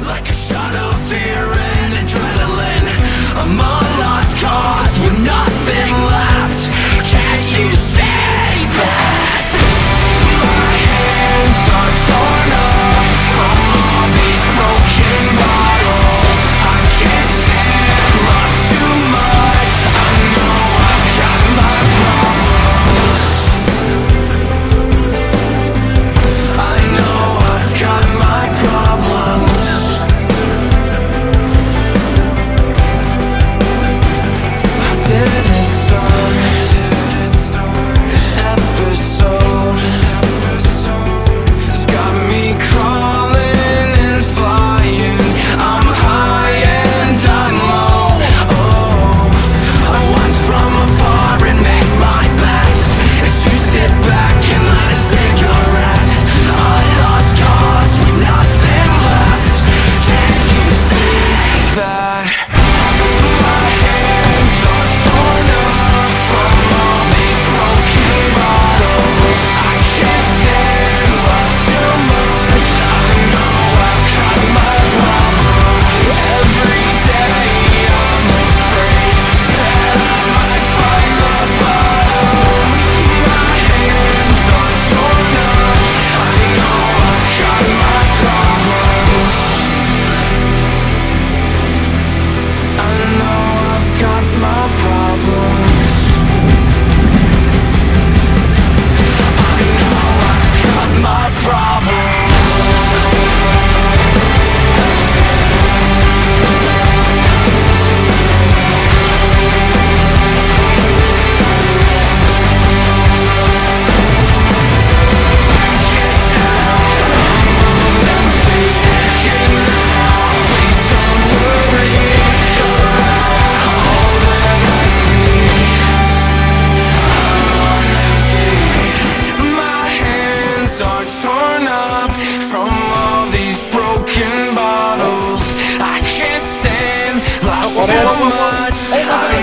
like a shot of fear and adrenaline. I'm a lost cause with nothing left. Can't you see that? My hands are torn up from all these broken bottles. I can't stand lost too much. I know I've got my problems. I know I've got my problems. How did it start? This episode it's got me crawling and flying. I'm high and I'm low. Oh, I watch from afar and make my best. As you sit back and light a cigarette. I lost cause with nothing left. Can't you see that? My hands are torn up from all these broken bottles. I can't stand lost too much. I know I've got my problems. Every day I'm afraid that I might find the bottom. My hands are torn up. I know I've got my problems. I know I've got my problems. I know I've got my problems. Get down, I'm empty. Get now, please don't worry. You're all that I see. I'm empty. My hands are torn up from all these broken bottles. I can't stand life too much.